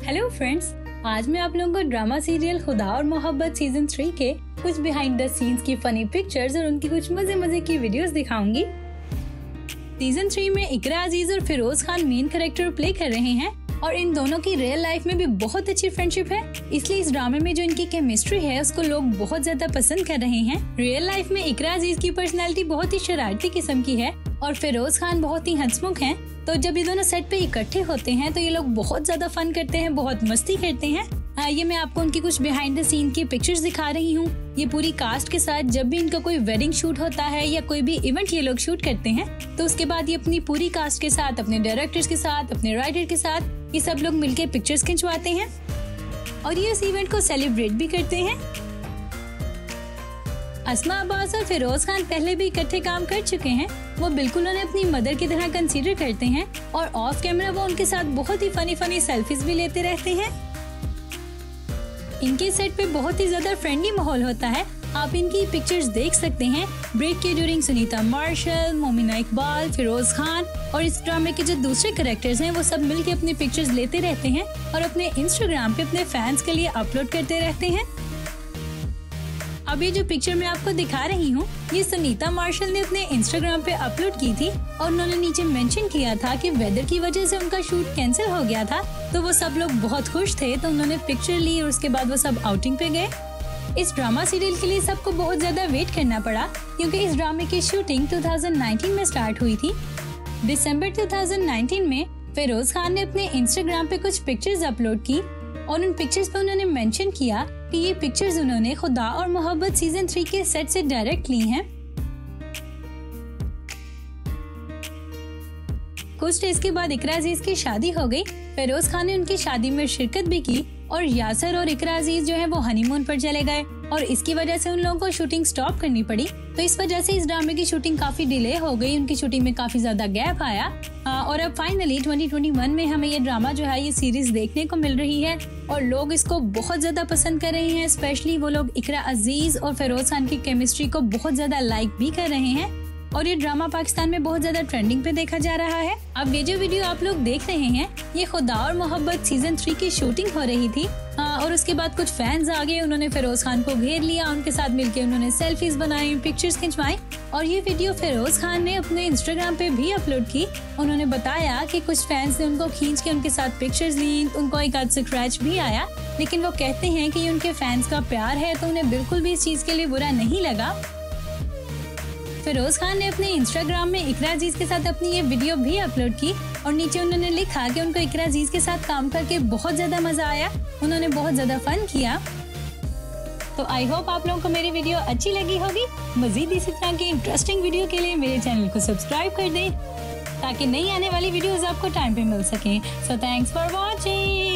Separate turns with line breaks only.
Hello friends, आज मैं आप लोगों को ड्रामा सीरियल खुदा और मोहब्बत सीजन 3 के कुछ बिहाइंड द सीन्स की फनी पिक्चर्स और उनकी कुछ मजे की वीडियोस दिखाऊंगी। सीजन 3 में इकरा अजीज और Feroze Khan main character play कर रहे हैं और इन दोनों की रियल लाइफ में भी बहुत अच्छी फ्रेंडशिप है, इसलिए इस ड्रामे में जो इनकी केमिस्ट्री है उसको लोग बहुत ज्यादा पसंद कर रहे हैं। रियल लाइफ में इकरा अजीज की पर्सनैलिटी बहुत ही शरारती किस्म की है और फिरोज खान बहुत ही हंसमुख हैं। तो जब ये दोनों सेट पे इकट्ठे होते हैं तो ये लोग बहुत ज्यादा फन करते हैं, बहुत मस्ती करते हैं। ये मैं आपको उनकी कुछ बिहाइंड द सीन की पिक्चर्स दिखा रही हूँ। ये पूरी कास्ट के साथ जब भी इनका कोई वेडिंग शूट होता है या कोई भी इवेंट ये लोग शूट करते हैं तो उसके बाद ये अपनी पूरी कास्ट के साथ, अपने डायरेक्टर्स के साथ, अपने राइटर के साथ ये सब लोग मिलकर पिक्चर्स खिंचवाते हैं और ये इस इवेंट को सेलिब्रेट भी करते हैं। अस्मा अब्बास और फिरोज खान पहले भी इकट्ठे काम कर चुके हैं। वो बिल्कुल उन्हें अपनी मदर की तरह कंसीडर करते हैं और ऑफ कैमरा वो उनके साथ बहुत ही फनी सेल्फीज भी लेते रहते हैं। इनके सेट पे बहुत ही ज्यादा फ्रेंडली माहौल होता है। आप इनकी पिक्चर्स देख सकते हैं। ब्रेक के ड्यूरिंग सुनीता मार्शल, मोमिना इकबाल, फिरोज खान और इस ड्रामे के जो दूसरे कैरेक्टर्स हैं वो सब मिलके अपनी पिक्चर्स लेते रहते हैं और अपने इंस्टाग्राम पे अपने फैंस के लिए अपलोड करते रहते हैं। अब ये जो पिक्चर मैं आपको दिखा रही हूँ ये सुनीता मार्शल ने अपने इंस्टाग्राम पे अपलोड की थी और उन्होंने नीचे मेंशन किया था कि वेदर की वजह से उनका शूट कैंसिल हो गया था, तो वो सब लोग बहुत खुश थे तो उन्होंने पिक्चर ली और उसके बाद वो सब आउटिंग पे गए। इस ड्रामा सीरियल के लिए सबको बहुत ज्यादा वेट करना पड़ा क्योंकि इस ड्रामे की शूटिंग 2019 में स्टार्ट हुई थी। दिसंबर 2019 में फिरोज खान ने अपने इंस्टाग्राम पे कुछ पिक्चर्स अपलोड की और उन पिक्चर्स पे उन्होंने मेंशन किया कि ये पिक्चर्स उन्होंने खुदा और मोहब्बत सीजन 3 के सेट से डायरेक्ट ली हैं। कुछ डेज के बाद इकरा अजीज की शादी हो गई। फिरोज खान ने उनकी शादी में शिरकत भी की और यासर और इकरा अजीज जो है वो हनीमून पर चले गए और इसकी वजह से उन लोगों को शूटिंग स्टॉप करनी पड़ी। तो इस वजह से इस ड्रामे की शूटिंग काफी डिले हो गई, उनकी शूटिंग में काफी ज्यादा गैप आया और अब फाइनली 2021 में हमें ये ड्रामा जो है ये सीरीज देखने को मिल रही है और लोग इसको बहुत ज्यादा पसंद कर रहे हैं। स्पेशली वो लोग इकरा अजीज और फिरोज खान की केमिस्ट्री को बहुत ज्यादा लाइक भी कर रहे हैं और ये ड्रामा पाकिस्तान में बहुत ज्यादा ट्रेंडिंग पे देखा जा रहा है। अब ये जो वीडियो आप लोग देख रहे हैं ये खुदा और मोहब्बत सीजन 3 की शूटिंग हो रही थी और उसके बाद कुछ फैंस आ गए, उन्होंने फिरोज खान को घेर लिया, उनके साथ मिलकर उन्होंने सेल्फीज बनाई, पिक्चर्स खिंचवाई और ये वीडियो फिरोज खान ने अपने इंस्टाग्राम पे भी अपलोड की। उन्होंने बताया कि कुछ फैंस ने उनको खींच के उनके साथ पिक्चर्स ली, उनको एक आध स्क्रैच भी आया, लेकिन वो कहते हैं कि ये उनके फैंस का प्यार है तो उन्हें बिल्कुल भी इस चीज के लिए बुरा नहीं लगा। फिरोज खान ने अपने इंस्टाग्राम में इकरा अजीज के साथ अपनी ये वीडियो भी अपलोड की और नीचे उन्होंने लिखा कि उनको इकरा अजीज के साथ काम करके बहुत ज्यादा मजा आया, उन्होंने बहुत ज्यादा फन किया। तो आई होप आप लोगों को मेरी वीडियो अच्छी लगी होगी। मजीद इसी तरह की इंटरेस्टिंग वीडियो के लिए मेरे चैनल को सब्सक्राइब कर दें ताकि नई आने वाली वीडियोस आपको टाइम पे मिल सकें। So thanks for watching.